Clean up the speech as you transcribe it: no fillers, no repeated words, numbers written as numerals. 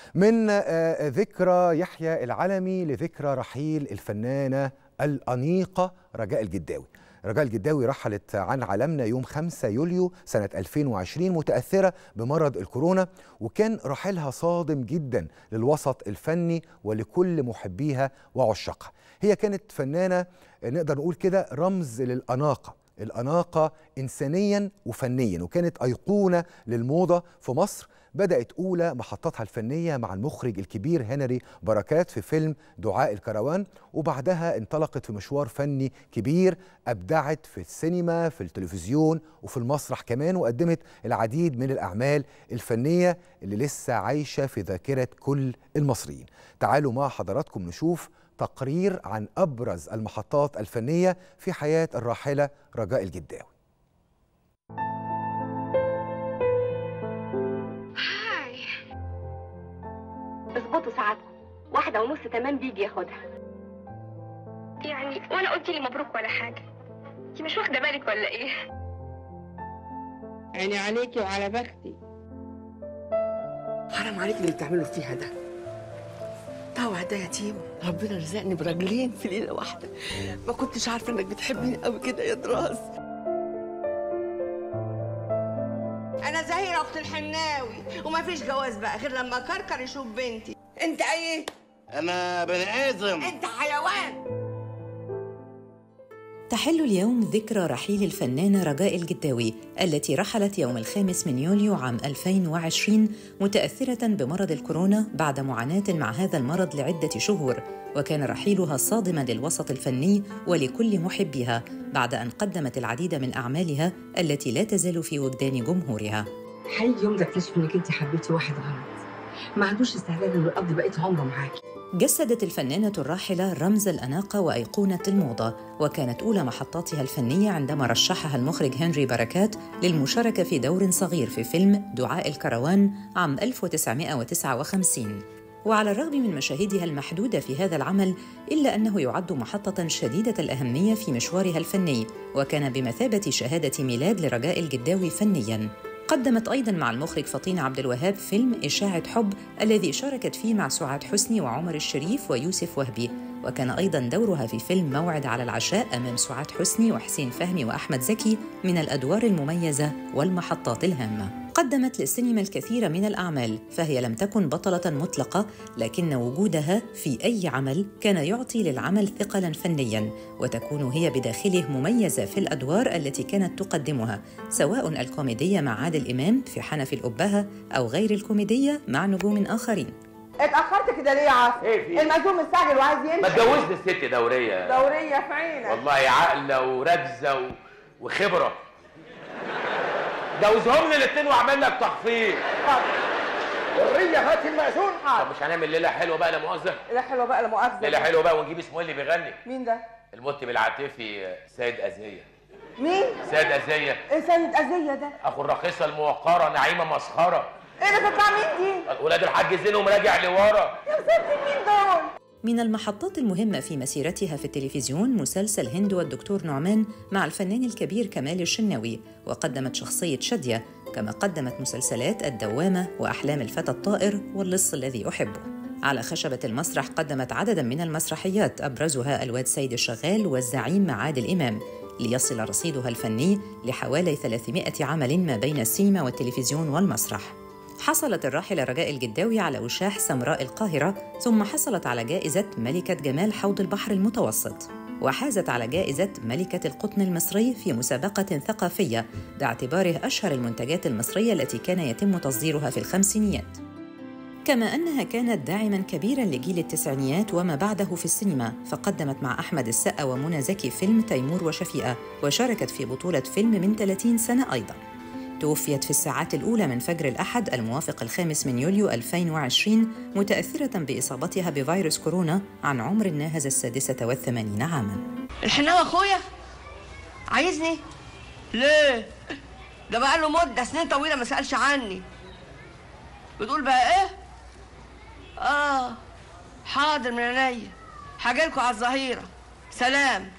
من ذكرى يحيى العلمي لذكرى رحيل الفنانة الأنيقة رجاء الجداوي. رجاء الجداوي رحلت عن عالمنا يوم 5 يوليو سنة 2020 متأثرة بمرض الكورونا، وكان رحيلها صادم جدا للوسط الفني ولكل محبيها وعشاقها. هي كانت فنانة نقدر نقول كده رمز للأناقة، الأناقة إنسانيا وفنيا، وكانت أيقونة للموضة في مصر. بدأت أولى محطاتها الفنية مع المخرج الكبير هنري بركات في فيلم دعاء الكروان، وبعدها انطلقت في مشوار فني كبير، أبدعت في السينما، في التلفزيون، وفي المسرح كمان، وقدمت العديد من الأعمال الفنية اللي لسه عايشة في ذاكرة كل المصريين. تعالوا مع حضراتكم نشوف تقرير عن أبرز المحطات الفنية في حياة الراحلة رجاء الجداوي. اظبطوا ساعتكم، 1:30 تمام بيجي ياخدها. يعني وانا قلت لي مبروك ولا حاجه؟ انت مش واخده بالك ولا ايه؟ عيني عليكي وعلى بختي. حرام عليك اللي بتعمله فيها ده. طوع ده يتيم، ربنا رزقني براجلين في ليله واحده. ما كنتش عارفه انك بتحبني قوي كده يا دراز. انا زهيره اخت الحناوي، ومفيش جواز بقى غير لما كركر يشوف بنتي. انت ايه؟ انا بني ادم. انت حيوان. تحل اليوم ذكرى رحيل الفنانة رجاء الجداوي التي رحلت يوم 5 يوليو عام 2020 متأثرة بمرض الكورونا بعد معاناة مع هذا المرض لعدة شهور، وكان رحيلها صادماً للوسط الفني ولكل محبيها بعد أن قدمت العديد من أعمالها التي لا تزال في وجدان جمهورها. هيجي يوم ده اكتشف انك انت حبيتي واحد غلط، ما عندوش استعداد انه يقضي بقيه عمره معاكي. جسدت الفنانة الراحلة رمز الأناقة وأيقونة الموضة، وكانت أولى محطاتها الفنية عندما رشحها المخرج هنري بركات للمشاركة في دور صغير في فيلم دعاء الكروان عام 1959. وعلى الرغم من مشاهدها المحدودة في هذا العمل، إلا أنه يعد محطة شديدة الأهمية في مشوارها الفني، وكان بمثابة شهادة ميلاد لرجاء الجداوي فنياً. قدمت أيضاً مع المخرج فطين عبد الوهاب فيلم إشاعة حب الذي شاركت فيه مع سعاد حسني وعمر الشريف ويوسف وهبي، وكان أيضاً دورها في فيلم موعد على العشاء أمام سعاد حسني وحسين فهمي وأحمد زكي من الأدوار المميزة والمحطات الهامة. قدمت للسينما الكثير من الأعمال، فهي لم تكن بطلة مطلقة، لكن وجودها في أي عمل كان يعطي للعمل ثقلاً فنياً، وتكون هي بداخله مميزة في الأدوار التي كانت تقدمها، سواء الكوميدية مع عادل إمام في حنفي الأبهة أو غير الكوميدية مع نجوم آخرين. اتأخرت كده ليه يا عاصم؟ ايه في؟ المأذون مستعجل وعايز يمشي. ما اتجوزني الست دورية. دورية في عينك. والله عاقلة وركزة وخبرة. جوزهم لي الاثنين واعمل لك تخفيض. دورية هات المأذون. طب مش هنعمل ليلة حلوة بقى لا مؤاخذة؟ ليلة حلوة بقى لا مؤاخذة. ليلة حلوة بقى ونجيب اسمه اللي بيغني؟ مين ده؟ المطرب العاطفي سيد أزية. مين؟ سيد أزية. ايه سيد أزية ده؟ أخو الراقصة الموقرة نعيمة مسخرة. ايه ده تطلع مين دي؟ ولاد الحاج زينهم راجع لورا. يا ستي مين دول؟ من المحطات المهمة في مسيرتها في التلفزيون مسلسل هند والدكتور نعمان مع الفنان الكبير كمال الشناوي، وقدمت شخصية شادية، كما قدمت مسلسلات الدوامة وأحلام الفتى الطائر واللص الذي أحبه. على خشبة المسرح قدمت عدداً من المسرحيات أبرزها الواد سيد الشغال والزعيم مع عادل إمام، ليصل رصيدها الفني لحوالي 300 عمل ما بين السينما والتلفزيون والمسرح. حصلت الراحلة رجاء الجداوي على وشاح سمراء القاهرة، ثم حصلت على جائزة ملكة جمال حوض البحر المتوسط، وحازت على جائزة ملكة القطن المصري في مسابقة ثقافية باعتباره أشهر المنتجات المصرية التي كان يتم تصديرها في الخمسينيات. كما أنها كانت داعماً كبيراً لجيل التسعينيات وما بعده في السينما، فقدمت مع أحمد السقا ومنى زكي فيلم تيمور وشفيقة، وشاركت في بطولة فيلم من 30 سنة أيضاً. توفيت في الساعات الأولى من فجر الأحد الموافق 5 يوليو 2020 متأثرة بإصابتها بفيروس كورونا عن عمر ناهز 86 عاماً. الحناوي أخويا عايزني؟ ليه؟ ده بقاله مدة سنين طويلة ما سألش عني. بتقول بقى إيه؟ حاضر من عينيا، هاجيلكوا على الظهيرة. سلام.